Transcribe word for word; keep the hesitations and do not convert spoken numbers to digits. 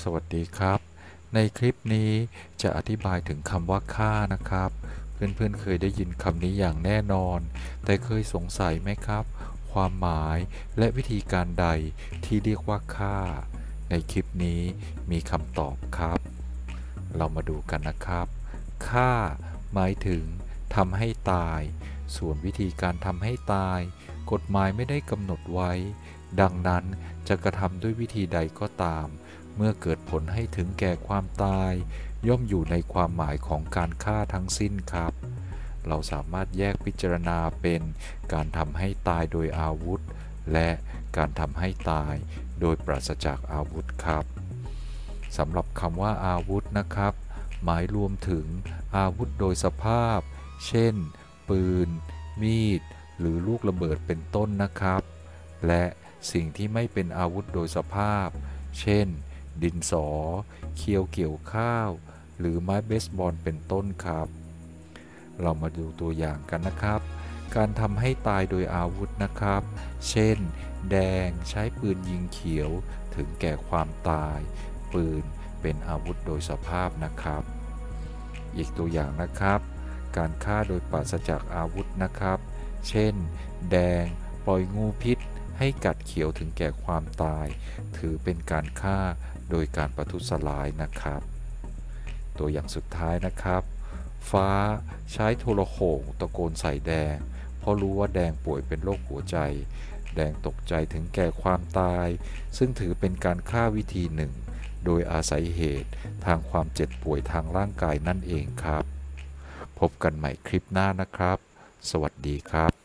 สวัสดีครับในคลิปนี้จะอธิบายถึงคำว่าฆ่านะครับเพื่อนๆเคยได้ยินคำนี้อย่างแน่นอนแต่เคยสงสัยไหมครับความหมายและวิธีการใดที่เรียกว่าฆ่าในคลิปนี้มีคำตอบครับเรามาดูกันนะครับฆ่าหมายถึงทำให้ตายส่วนวิธีการทำให้ตายกฎหมายไม่ได้กำหนดไว้ดังนั้นจะกระทำด้วยวิธีใดก็ตามเมื่อเกิดผลให้ถึงแก่ความตายย่อมอยู่ในความหมายของการฆ่าทั้งสิ้นครับเราสามารถแยกพิจารณาเป็นการทำให้ตายโดยอาวุธและการทำให้ตายโดยปราศจากอาวุธครับสำหรับคำว่าอาวุธนะครับหมายรวมถึงอาวุธโดยสภาพเช่นปืนมีดหรือลูกระเบิดเป็นต้นนะครับและสิ่งที่ไม่เป็นอาวุธโดยสภาพเช่นดินสอเคียวเกี่ยวข้าวหรือไม้เบสบอลเป็นต้นครับเรามาดูตัวอย่างกันนะครับการทำให้ตายโดยอาวุธนะครับเช่นแดงใช้ปืนยิงเขียวถึงแก่ความตายปืนเป็นอาวุธโดยสภาพนะครับอีกตัวอย่างนะครับการฆ่าโดยปราศจากอาวุธนะครับเช่นแดงปล่อยงูพิษให้กัดเขียวถึงแก่ความตายถือเป็นการฆ่าโดยการประทุษร้ายนะครับตัวอย่างสุดท้ายนะครับฟ้าใช้โทรโข่งตะโกนใส่แดงเพราะรู้ว่าแดงป่วยเป็นโรคหัวใจแดงตกใจถึงแก่ความตายซึ่งถือเป็นการฆ่าวิธีหนึ่งโดยอาศัยเหตุทางความเจ็บป่วยทางร่างกายนั่นเองครับพบกันใหม่คลิปหน้านะครับสวัสดีครับ